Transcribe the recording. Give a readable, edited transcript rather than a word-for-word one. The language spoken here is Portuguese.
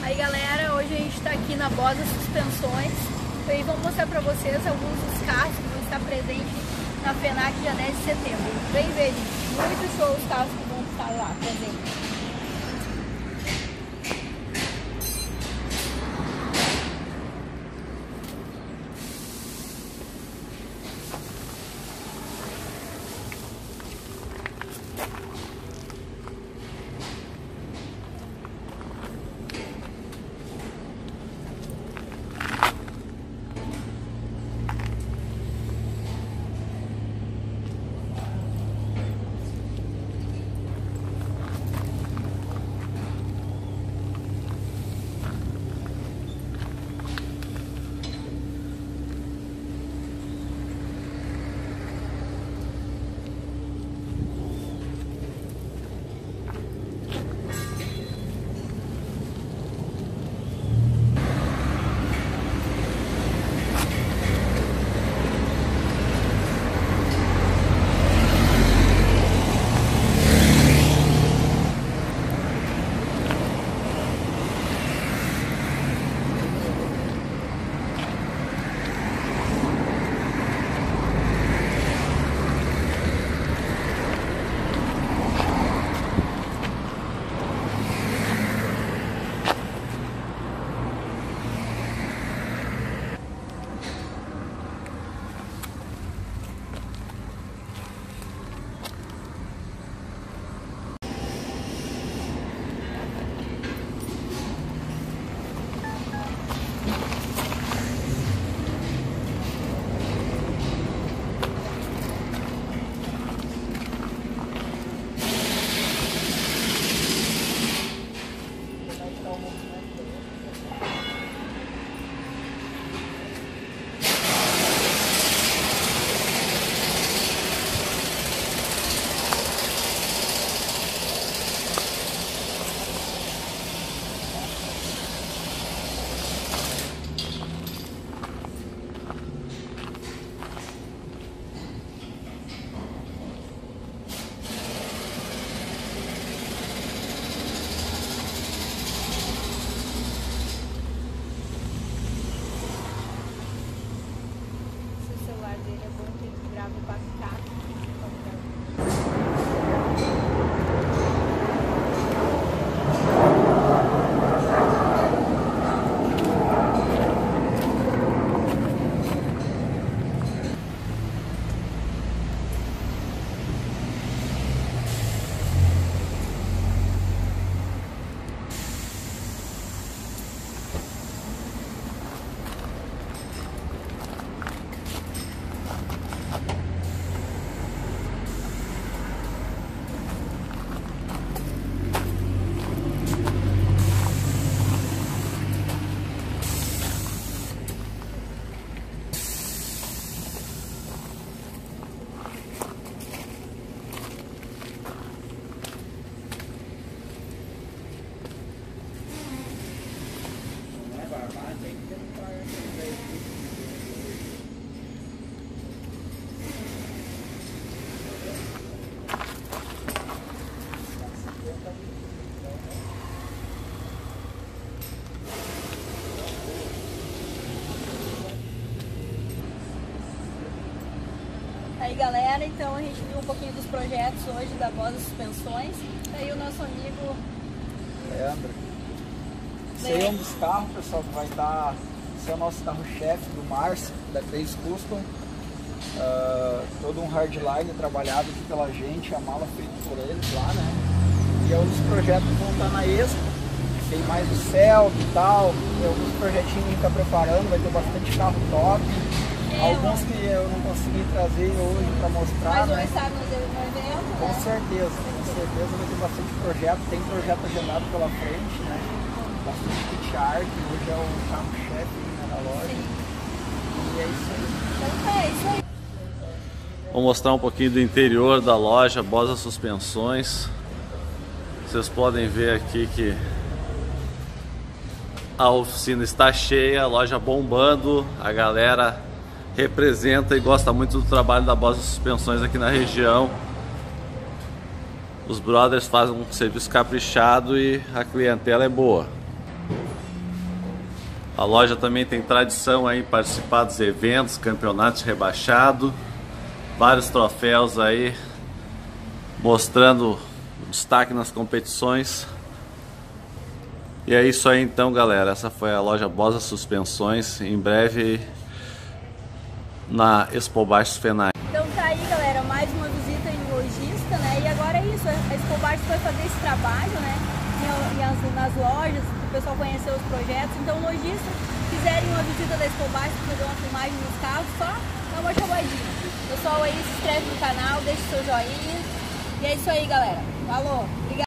Aí galera, hoje a gente está aqui na Bosa Suspensões e vamos mostrar para vocês alguns dos carros que vão estar presentes na FENAC dia 10 de setembro. Vem ver, gente, muito show os carros que vão estar lá presentes. Aí galera, então a gente viu um pouquinho dos projetos hoje da Bosa Suspensões. Aí o nosso amigo Leandro. Esse aí é um dos carros, pessoal, que vai estar... Esse é o nosso carro-chefe do Márcio, da Crazy Custom. Todo um hardline trabalhado aqui pela gente, a mala feita por eles lá, né? E alguns projetos vão estar na Expo. Tem mais o Celta e tal, tem alguns projetinhos que a gente está preparando, vai ter bastante carro top. Alguns que eu não consegui trazer hoje para mostrar. Mas vai estar no evento, com certeza vai ter bastante projeto, tem projeto agendado pela frente, né? Bastante kit art, hoje é o carro-chefe da loja. Sim. E é isso aí. Então é isso aí. Vou mostrar um pouquinho do interior da loja Bosa Suspensões. Vocês podem ver aqui que a oficina está cheia, a loja bombando, a galera representa e gosta muito do trabalho da Bosa Suspensões aqui na região. Os brothers fazem um serviço caprichado e a clientela é boa. A loja também tem tradição aí em participar dos eventos, campeonatos rebaixado, vários troféus aí, mostrando o destaque nas competições. E é isso aí então, galera, essa foi a loja Bosa Suspensões, em breve na Expo Baixos FENAC. Então tá aí, galera, mais uma visita em lojista, né? E agora é isso, a Expo Baixos vai fazer esse trabalho, né? Nas lojas, o pessoal conhecer os projetos. Então, lojistas, quiserem uma visita da Expo Baixos, fazer uma filmagem nos carros, só dá uma chamadinha. Pessoal aí, se inscreve no canal, deixa o seu joinha. E é isso aí, galera. Falou, obrigado.